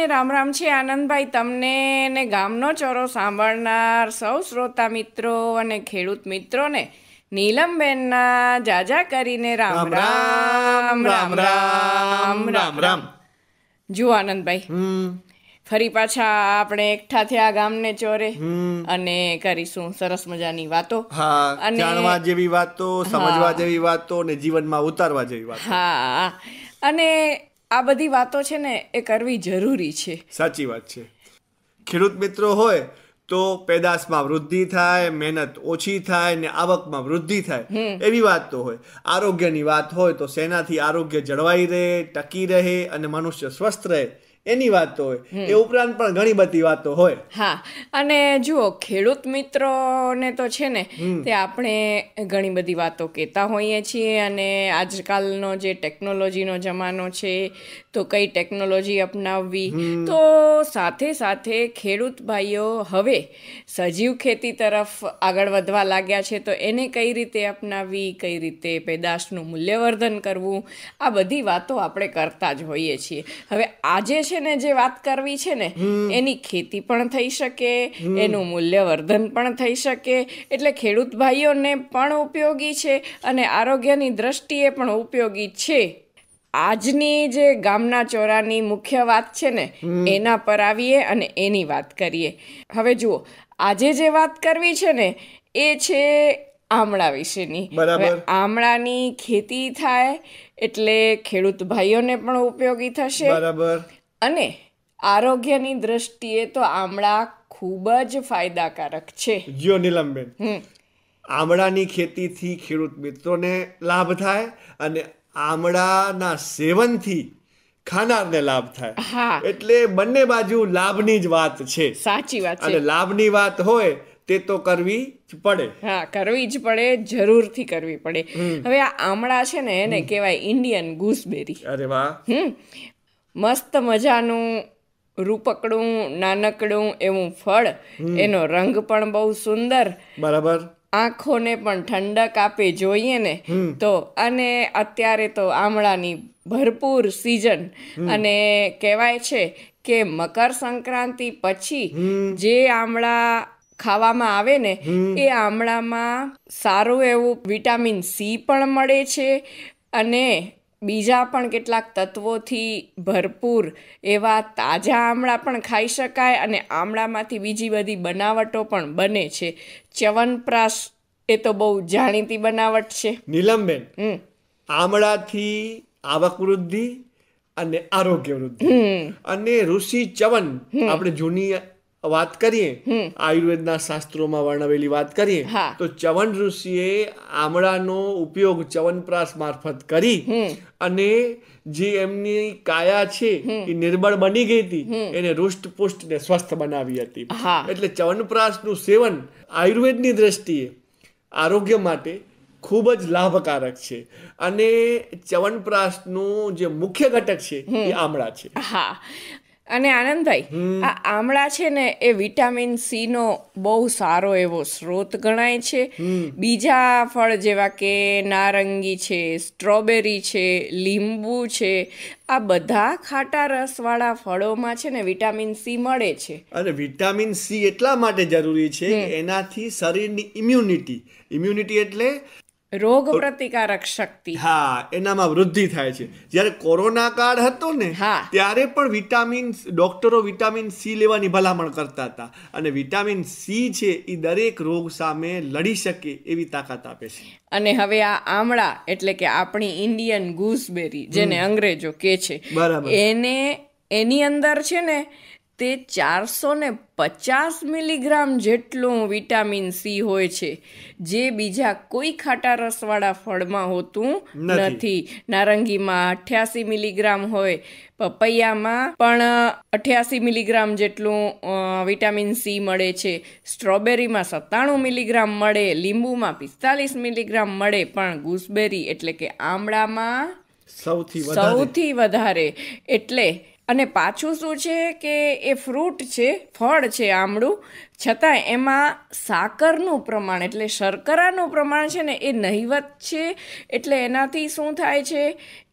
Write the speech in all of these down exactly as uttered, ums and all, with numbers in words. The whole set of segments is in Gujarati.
રામ રામ છે આનંદભાઈ તમને ને ગામનો ચોરો સાંભળનાર સૌ શ્રોતા મિત્રો અને ખેડૂત મિત્રોને નીલમબેનના જાજા કરીને રામ રામ રામ રામ રામ રામ. જુઓ આનંદભાઈ, ફરી પાછા આપણે એકઠા થયા ગામને ચોરે અને કરીશું સરસ મજાની વાતો. હા, જાણવા જેવી વાતો, સમજવા જેવી વાતો ને જીવનમાં ઉતારવા જેવી વાતો. હા, અને આ બધી વાતો છે ને એ કરવી જરૂરી છે. સાચી વાત છે. ખેડૂત મિત્રો હોય તો પેદાશમાં વૃદ્ધિ થાય, મહેનત ઓછી થાય ને આવકમાં વૃદ્ધિ થાય, એવી વાત તો હોય. આરોગ્યની વાત હોય તો શેનાથી આરોગ્ય જળવાઈ રહે, ટકી રહે અને મનુષ્ય સ્વસ્થ રહે, એની વાત તો હોય. એ ઉપરાંત પણ ઘણી બધી વાતો હોય. હા, અને જુઓ ખેડૂત મિત્રોને તો છે ને તે આપણે ઘણી બધી વાતો કહેતા હોઈએ છીએ. અને આજકાલનો જે ટેકનોલોજીનો જમાનો છે તો કઈ ટેકનોલોજી અપનાવવી, તો સાથે સાથે ખેડૂત ભાઈઓ હવે સજીવ ખેતી તરફ આગળ વધવા લાગ્યા છે, તો એને કઈ રીતે અપનાવવી, કઈ રીતે પેદાશનું મૂલ્યવર્ધન કરવું, આ બધી વાતો આપણે કરતા જ હોઈએ છીએ. હવે આજે છે ને જે વાત કરવી છે ને એની ખેતી પણ થઈ શકે, એનું મૂલ્યવર્ધન પણ થઈ શકે, એટલે ખેડૂત ભાઈઓને પણ ઉપયોગી છે અને આરોગ્યની દ્રષ્ટિએ પણ ઉપયોગી છે. આજની જે ગામના ચોરાની મુખ્ય વાત છે ને એના પર આવીએ અને એની વાત કરીએ. હવે જુઓ, આજે જે વાત કરવી છે ને એ છે આમળા વિશેની. બરાબર. આમળાની ખેતી થાય એટલે ખેડૂત ભાઈઓને પણ ઉપયોગી થશે. બરાબર. અને આરોગ્યની દ્રષ્ટિએ તો આમળા ખૂબ જ ફાયદાકારક છે. જીઓ નીલમબેન, આમળાની ખેતીથી ખેડૂત મિત્રોને લાભ થાય અને આમળાના સેવનથી ખાનારને લાભ થાય. હા, એટલે બંને બાજુ લાભની જ વાત છે. સાચી વાત છે. અને લાભની વાત હોય તે તો કરવી જ પડે. હા, કરવી જ પડે, જરૂરથી કરવી પડે. હવે આ આમળા છે ને એને કહેવાય ઇન્ડિયન ગૂસબેરી. અરે વાહ. હમ મસ્ત મજાનું રૂપકડું નાનકડું એવું ફળ, એનો રંગ પણ બહુ સુંદર. બરાબર. આંખોને પણ ઠંડક આપે જોઈએ ને તો. અને અત્યારે તો આમળાની ભરપૂર સિઝન, અને કહેવાય છે કે મકર સંક્રાંતિ પછી જે આમળા ખાવામાં આવે ને એ આમળામાં સારું એવું વિટામિન સી પણ મળે છે અને બીજા પણ કેટલાક તત્વોથી ભરપૂર એવા તાજા આમળા પણ ખાઈ શકાય. અને આમળામાંથી બીજી બધી બનાવટો પણ બને છે. ચ્યવનપ્રાશ એ તો બહુ જાણીતી બનાવટ છે. નીલમબેન, આમળાથી આવક વૃદ્ધિ અને આરોગ્ય વૃદ્ધિ અને ઋષિ ચ્યવન, આપણે જૂની વાત કરીએ, આયુર્વેદના શાસ્ત્રોમાં વર્ણવેલી વાત કરીએ તો ચ્યવન ઋષિએ આમળાનો ઉપયોગ ચ્યવનપ્રાશ મારફત કરી અને જે એમની કાયા છે એ નિર્બળ બની ગઈ હતી એને રૂષ્ટપુષ્ટ ને સ્વસ્થ બનાવી હતી. એટલે ચ્યવનપ્રાશનું સેવન આયુર્વેદની દ્રષ્ટિએ આરોગ્ય માટે ખૂબ જ લાભકારક છે. અને ચ્યવનપ્રાશનું જે મુખ્ય ઘટક છે એ આમળા છે. હા, અને આનંદભાઈ, આ આમળા છે ને એ વિટામિન સી નો બહુ સારો એવો સ્ત્રોત ગણાય છે. બીજા ફળ જેવા કે નારંગી છે, સ્ટ્રોબેરી છે, લીંબુ છે, આ બધા ખાટા રસવાળા ફળોમાં છે ને વિટામિન સી મળે છે. અને વિટામિન સી એટલા માટે જરૂરી છે કે એનાથી શરીરની ઇમ્યુનિટી, ઇમ્યુનિટી એટલે રોગ પ્રતિકારક શક્તિ, હા, એનામાં વૃદ્ધિ થાય છે. જ્યારે કોરોના કાળ હતો ને ત્યારે પણ વિટામિન ડોક્ટરો વિટામિન સી લેવાની ભલામણ કરતા હતા. અને વિટામિન સી છે એ દરેક રોગ સામે લડી શકે એવી તાકાત આપે છે. અને હવે આ આમળા એટલે કે આપણી ઇન્ડિયન ગૂસબેરી જેને અંગ્રેજો કહે છે, એને એની અંદર છે ને તે ચારસો ને પચાસ મિલીગ્રામ જેટલું વિટામિન સી હોય છે, જે બીજા કોઈ ખાટા રસવાળા ફળમાં હોતું નથી. નારંગીમાં અઠ્યાસી મિલીગ્રામ હોય, પપૈયામાં પણ અઠ્યાસી મિલીગ્રામ જેટલું વિટામિન સી મળે છે, સ્ટ્રોબેરીમાં સત્તાણું મિલીગ્રામ મળે, લીંબુમાં પિસ્તાલીસ મિલીગ્રામ મળે, પણ ગૂસબેરી એટલે કે આમળામાં સૌથી સૌથી વધારે. એટલે અને પાછું શું છે કે એ ફ્રૂટ છે, ફળ છે આમળું, છતાં એમાં સાકરનું પ્રમાણ એટલે શર્કરાનું પ્રમાણ છે ને એ નહિવત છે. એટલે એનાથી શું થાય છે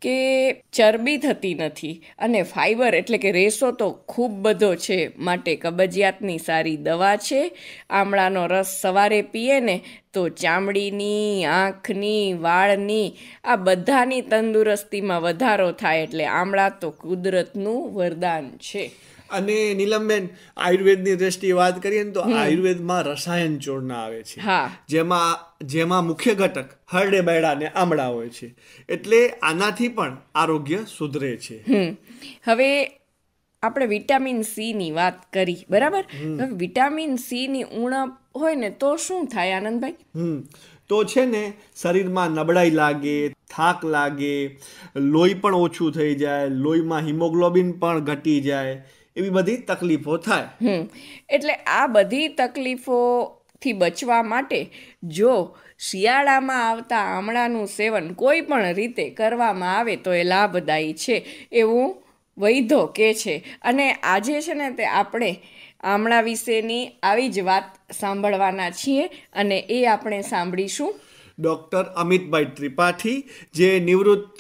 કે ચરબી થતી નથી અને ફાઈબર એટલે કે રેસો તો ખૂબ બધો છે, માટે કબજિયાતની સારી દવા છે. આમળાનો રસ સવારે પીએ ને તો ચામડીની, આંખની, વાળની આ બધાની તંદુરસ્તીમાં વધારો થાય. એટલે આમળા તો કુદરતનું વરદાન છે. અને નીલમબેન, આયુર્વેદની દ્રષ્ટિએ વાત કરીએ ને તો આયુર્વેદમાં રસાયણ ચૂર્ણ આવે છે, જેમાં જેમાં મુખ્ય ઘટક હરડે બેડા ને આમળા હોય છે. એટલે આનાથી પણ આરોગ્ય સુધરે છે. હવે આપણે વિટામિન સી ની વાત કરી, બરાબર? હવે વિટામિન સી ની ઉણપ હોય ને તો શું થાય આનંદભાઈ? હમ તો છે ને, શરીરમાં નબળાઈ લાગે, થાક લાગે, લોહી પણ ઓછું થઈ જાય, લોહીમાં હિમોગ્લોબિન પણ ઘટી જાય, એવી બધી તકલીફો થાય. હમ એટલે આ બધી તકલીફોથી બચવા માટે જો શિયાળામાં આવતા આમળાનું સેવન કોઈ પણ રીતે કરવામાં આવે તો એ લાભદાયી છે, એવું વૈદ્યો કહે છે. અને આજે છે ને તે આપણે આમળા વિશેની આવી જ વાત સાંભળવાના છીએ, અને એ આપણે સાંભળીશું ડૉક્ટર અમિતભાઈ ત્રિપાઠી, જે નિવૃત્ત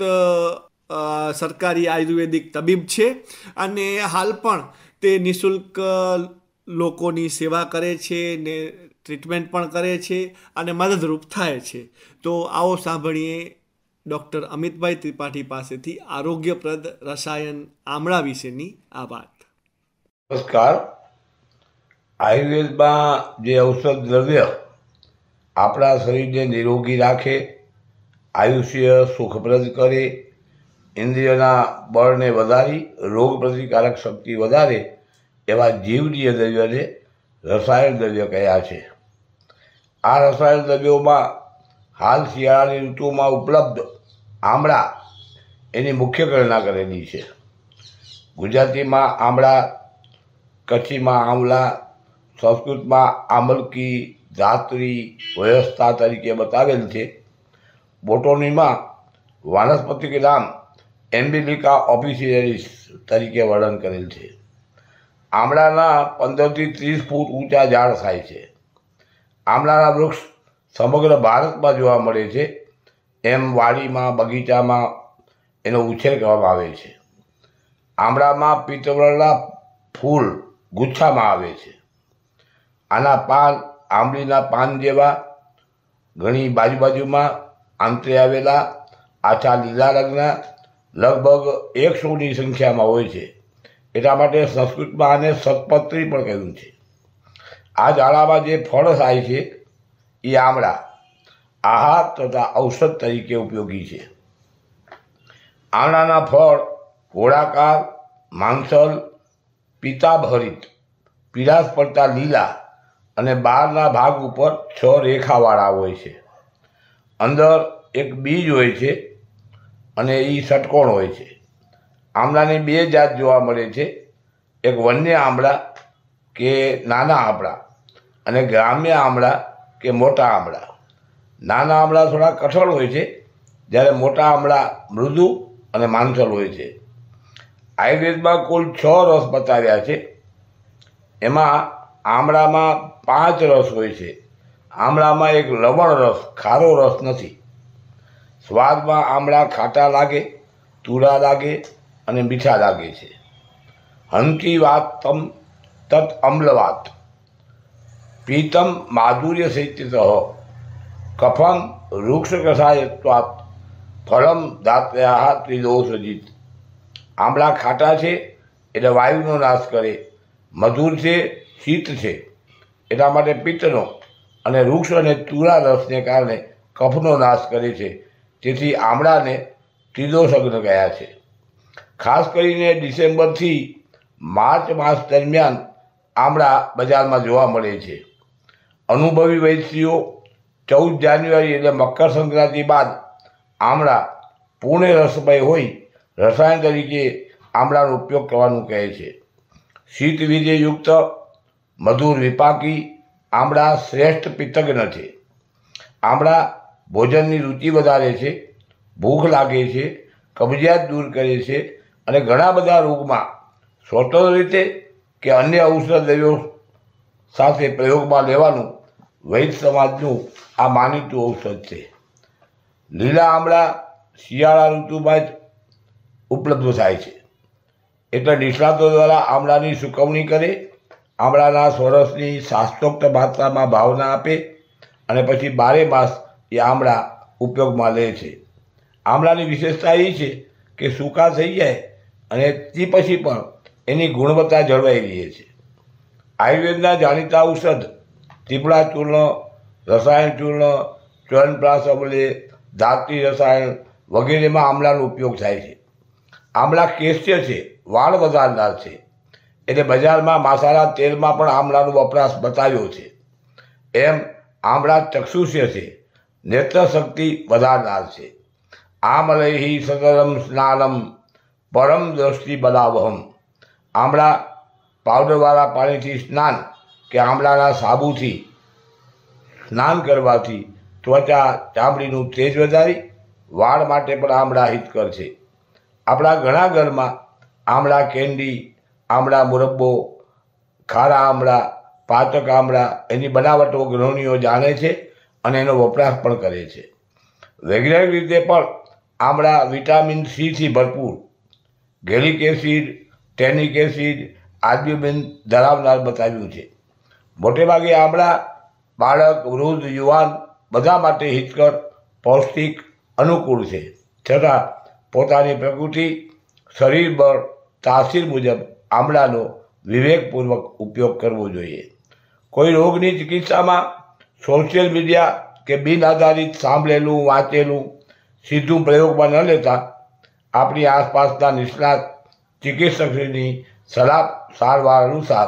સરકારી આયુર્વેદિક તબીબ છે અને હાલ પણ તે નિઃશુલ્ક લોકોની સેવા કરે છે ને ટ્રીટમેન્ટ પણ કરે છે અને મદદરૂપ થાય છે. તો આવો સાંભળીએ ડૉક્ટર અમિતભાઈ ત્રિપાઠી પાસેથી આરોગ્યપ્રદ રસાયણ આમળા વિશેની આ વાત. નમસ્કાર. આયુર્વેદમાં જે ઔષધ દ્રવ્ય આપણા શરીરને નિરોગી રાખે, આયુષ્ય સુખપ્રદ કરે, ઇન્દ્રિયોના બળને વધારી રોગ પ્રતિકારક શક્તિ વધારે એવા જીવનીય દ્રવ્યને રસાયણ દ્રવ્ય કહ્યા છે. આ રસાયણ દ્રવ્યોમાં હાલ શિયાળાની ઋતુમાં ઉપલબ્ધ આમળા એની મુખ્ય ગણના કરેલી છે. ગુજરાતીમાં આમળા, કચ્છીમાં આમલા, સંસ્કૃતમાં આમલકી, ધાત્રી, વયસ્તા તરીકે બતાવેલ છે. બોટોનીમાં વાનસ્પતિક નામ એમ્બિલિકા ઓફિસિયલિસ તરીકે વર્ણન કરેલ છે. આમળાના પંદરથી ત્રીસ ફૂટ ઊંચા ઝાડ થાય છે. આમળાના વૃક્ષ સમગ્ર ભારતમાં જોવા મળે છે. એમ વાડીમાં, બગીચામાં એનો ઉછેર કરવામાં આવે છે. આમળામાં પીતવર્ણના ફૂલ ગુચ્છામાં આવે છે. આના પાન આંબલીના પાન જેવા, ઘણી બાજુ બાજુમાં આંતરે આવેલા, આછા લીલા રંગના, લગભગ એકસોની સંખ્યામાં હોય છે. એટલા માટે સંસ્કૃતમાં આને સતપત્રી પણ કહ્યું છે. આ ઝાડામાં જે ફળ થાય છે એ આમળા આહાર તથા ઔષધ તરીકે ઉપયોગી છે. આમળાના ફળ ગોળાકાર, માંસલ, પિતાભરિત, પીળાશ પડતા લીલા અને બહારના ભાગ ઉપર છ રેખાવાળા હોય છે. અંદર એક બીજ હોય છે અને એ ષટકોણ હોય છે. આમળાની બે જાત જોવા મળે છે. એક વન્ય આમળા કે નાના આમળા અને ગ્રામ્ય આમળા કે મોટા આમળા. નાના આમળા થોડા કઠોળ હોય છે, જ્યારે મોટા આમળા મૃદુ અને માંસલ હોય છે. આયુર્વેદમાં કુલ છ રસ બતાવ્યા છે. એમાં આમળામાં પાંચ રસ હોય છે. આમળામાં એક લવણ રસ, ખારો રસ નથી. સ્વાદમાં આમળા ખાટા લાગે, તુરા લાગે અને મીઠા લાગે છે. હંતી વાતમ તત અમ્લવાત, પીતમ માધુર્ય સહિત, કફમ વૃક્ષ કષાયત્વાત, ફલમ ધાત્ર્યા ત્રિદોષજીત. આમળા ખાટા છે એટલે વાયુનો નાશ કરે, મધુર છે, શીત છે એટલા માટે પિત્તનો, અને વૃક્ષ અને તુરા રસને કારણે કફનો નાશ કરે છે. તેથી આમળાને ત્રિદોષજ્ઞ ગયા છે. ખાસ કરીને ડિસેમ્બરથી માર્ચ માસ દરમિયાન આમળા બજારમાં જોવા મળે છે. અનુભવી વૈદ્યો ચૌદ જાન્યુઆરી એટલે મકર સંક્રાંતિ બાદ આમળા પૂર્ણ રસમય હોય રસાયણ તરીકે આમળાનો ઉપયોગ કરવાનું કહે છે. શીત વીર્યયુક્ત, મધુર વિપાકી આમળા શ્રેષ્ઠ પિત્તજ્ઞ છે. આમળા ભોજનની રુચિ વધારે છે, ભૂખ લાગે છે, કબજિયાત દૂર કરે છે અને ઘણા બધા રોગમાં સ્વતંત્ર રીતે કે અન્ય ઔષધ દ્રવ્યો સાથે પ્રયોગમાં લેવાનું વૈદ્ય સમાજનું આ માનીતું ઔષધ છે. લીલા આમળા શિયાળા ઋતુમાં જ ઉપલબ્ધ થાય છે. એટલે નિષ્ણાતો દ્વારા આમળાની સૂકવણી કરે, આમળાના સ્વરસની શાસ્ત્રોક્ત માત્રામાં ભાવના આપે અને પછી બારે માસ એ આમળા ઉપયોગમાં લે છે. આમળાની વિશેષતા એ છે કે સૂકા થઈ જાય અને તે પછી પણ એની ગુણવત્તા જળવાઈ રહે છે. આયુર્વેદના જાણીતા ઔષધ ત્રિપળા ચૂર્ણ, રસાયણ ચૂર્ણ, ચ્યવનપ્રાશ અમલે, ધાત્રી રસાયણ વગેરેમાં આમળાનો ઉપયોગ થાય છે. આમળા કેશ્ય છે, વાળ વધારનાર છે, એટલે બજારમાં મસાલા તેલમાં પણ આમળાનો વપરાશ બતાવ્યો છે. એમ આમળા ચક્ષુષ્ય છે, નેત્ર શક્તિ વધારનાર છે. આમલૈહિ સતતમ સ્નાનમ પરમ દ્રષ્ટિ બલાવહમ. આમળા પાવડરવાળા પાણીથી સ્નાન કે આમળાના સાબુથી સ્નાન કરવાથી ત્વચા ચામડીનું તેજ વધારી વાળ માટે પણ આમળા હિતકર છે. આપણા ઘણા ઘરમાં આમળા કેન્ડી, આમળા મુરબ્બો, ખારા આમળા, પાચક આમળા એની બનાવટો ગૃહિણીઓ જાણે છે અને એનો વપરાશ પણ કરે છે. વૈજ્ઞાનિક રીતે પણ આમળા વિટામિન સીથી ભરપૂર, gallic acid, tannic acid, albumin ધરાવનાર બતાવ્યું છે. મોટે ભાગે આમળા બાળક, વૃદ્ધ, યુવાન બધા માટે હિતકર, પૌષ્ટિક, અનુકૂળ છે. છતાં પોતાની પ્રકૃતિ, શરીર બળ, તાસીર મુજબ આમળાનો વિવેકપૂર્વક ઉપયોગ કરવો જોઈએ. કોઈ રોગની ચિકિત્સામાં સોશિયલ મીડિયા કે બિન આધારિત સાંભળેલું, વાંચેલું સીધું પ્રયોગમાં ન લેતા આપણી આસપાસના નિષ્ણાત ચિકિત્સકની સલાહ સારવાર અનુસાર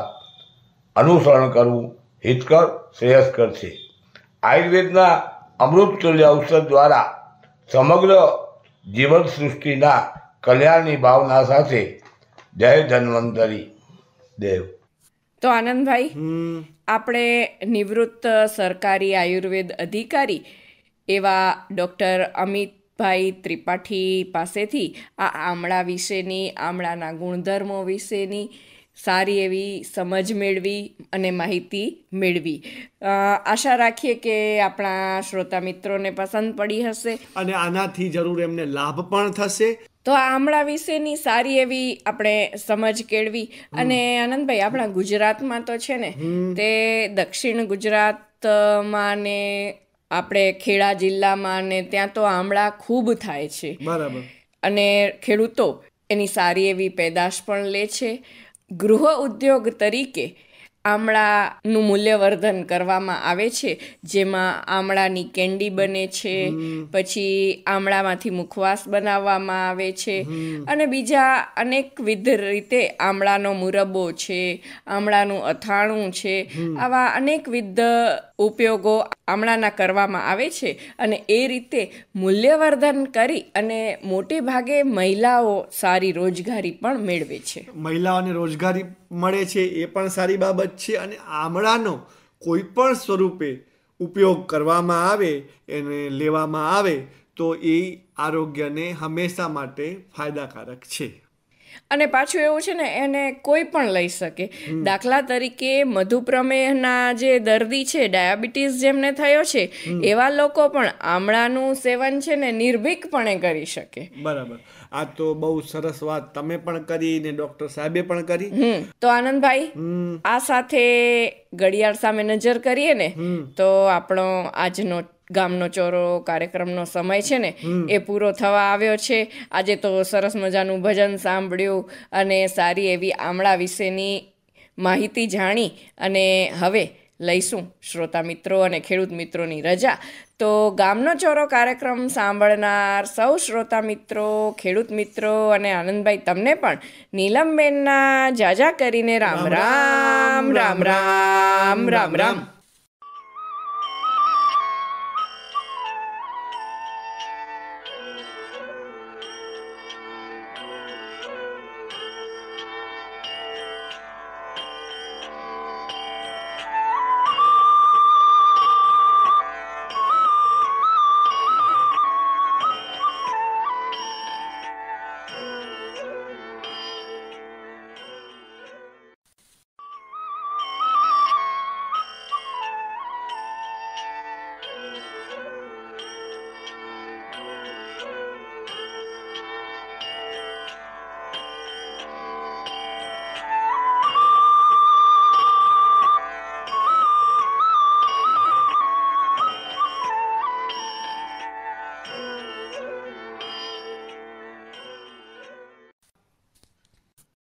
અનુસરણ કરવું હિતકર, શ્રેયસ્કર છે. આયુર્વેદના અમૃતતુલ્ય ઔષધ દ્વારા સમગ્ર જીવન સૃષ્ટિના કલ્યાણની ભાવના સાથે જય ધન્વંતરી દેવ. તો આનંદભાઈ, આપણે નિવૃત્ત સરકારી આયુર્વેદ અધિકારી એવા ડૉક્ટર અમિતભાઈ ત્રિપાઠી પાસેથી આ આમળા વિશેની, આમળાના ગુણધર્મો વિશેની સારી એવી સમજ મેળવી અને માહિતી મેળવી. આશા રાખીએ કે આપણા શ્રોતા મિત્રોને પસંદ પડી હશે અને આનાથી જરૂર એમને લાભ પણ થશે. તો આ આમળા વિશેની સારી એવી આપણે સમજ કેળવી. અને આનંદભાઈ, આપણા ગુજરાતમાં તો છે ને તે દક્ષિણ ગુજરાતમાં ને આપણે ખેડા જિલ્લામાં ને ત્યાં તો આમળા ખૂબ થાય છે. બરાબર. અને ખેડૂતો એની સારી એવી પેદાશ પણ લે છે. ગૃહ ઉદ્યોગ તરીકે આમળાનું મૂલ્યવર્ધન કરવામાં આવે છે, જેમાં આમળાની કેન્ડી બને છે, પછી આમળામાંથી મુખવાસ બનાવવામાં આવે છે, અને બીજા અનેકવિધ રીતે આમળાનો મુરબ્બો છે, આમળાનું અથાણું છે, આવા અનેકવિધ ઉપયોગો આમળાના કરવામાં આવે છે. અને એ રીતે મૂલ્યવર્ધન કરી અને મોટે ભાગે મહિલાઓ સારી રોજગારી પણ મેળવે છે. મહિલાઓને રોજગારી મળે છે એ પણ સારી બાબત છે. અને આમળાનો કોઈ પણ સ્વરૂપે ઉપયોગ કરવામાં આવે, એને લેવામાં આવે તો એ આરોગ્યને હંમેશા માટે ફાયદાકારક છે. અને પાછું એવું છે ને, એને કોઈ પણ લઈ શકે. દાખલા તરીકે મધુપ્રમેહના જે દર્દી છે, ડાયાબિટીસ જેમને થયો છે, એવા લોકો પણ આમળાનું સેવન છે ને નિર્ભીકપણે કરી શકે. બરાબર. આ તો બહુ સરસ વાત તમે પણ કરી ને ડોક્ટર સાહેબે પણ કરી. તો આનંદભાઈ, આ સાથે ઘડિયાળ સામે નજર કરીએ ને તો આપણો આજનો ગામનો ચોરો કાર્યક્રમનો સમય છે ને એ પૂરો થવા આવ્યો છે. આજે તો સરસ મજાનું ભજન સાંભળ્યું અને સારી એવી આમળા વિશેની માહિતી જાણી અને હવે લઈશું શ્રોતા મિત્રો અને ખેડૂત મિત્રોની રજા. તો ગામનો ચોરો કાર્યક્રમ સાંભળનાર સૌ શ્રોતા મિત્રો, ખેડૂત મિત્રો અને આનંદભાઈ, તમને પણ નીલમબેનના જાજા કરીને રામ રામ રામ રામ રામ રામ.